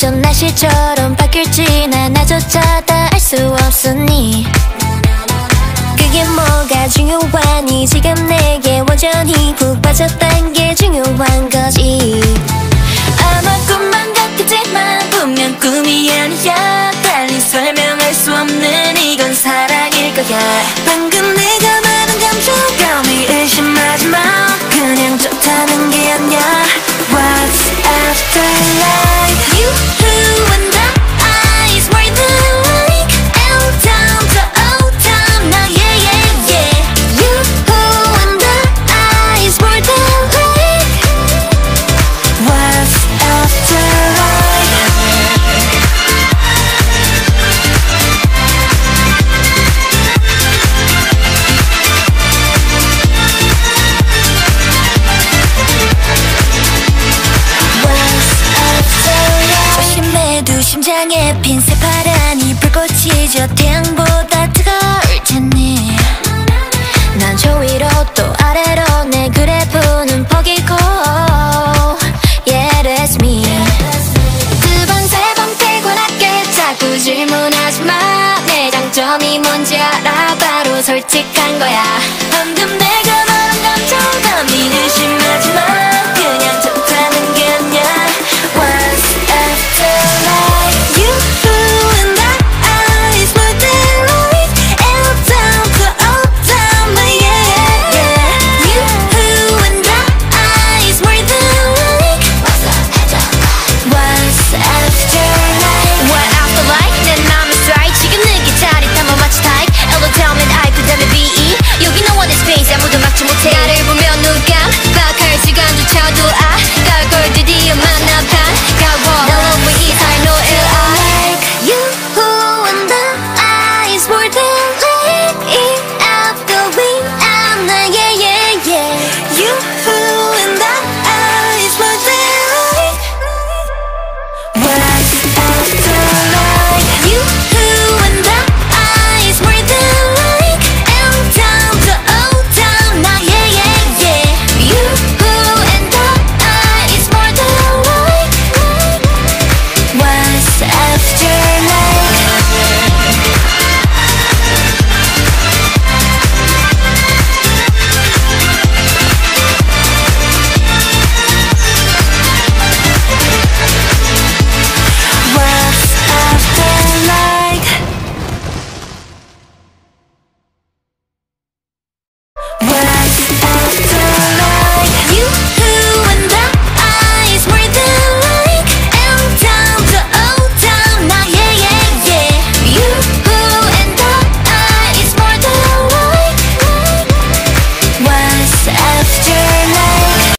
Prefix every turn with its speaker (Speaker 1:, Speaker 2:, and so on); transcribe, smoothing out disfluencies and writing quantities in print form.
Speaker 1: 어떤 날씨처럼 바뀔지 난 나조차 다 알 수 없으니 그게 뭐가 중요하니 지금 내게 완전히 푹 빠졌단 게 중요한 거지. 아마 꿈만 같겠지만 분명 꿈이 아니야. 달리 설명할 수 없는 이건 사랑일 거야. 방금 내가 말한 감정감이 의심하지 마. 그냥 좋다는 게 아니야. What's after life? You who and the eyes more than like L down to O down. Now yeah yeah yeah. You who and the eyes more than like What's after life? 조심해도 심장에 핀 새파란이 불꽃이 저 태양보다 뜨거울 테니 난 저 위로 또 아래로 내 그래프는 포기고 Yeah that's me. 두 번 세 번 피곤하게 자꾸 질문하지 마. 내 장점이 뭔지 알아. 바로 솔직한 거야.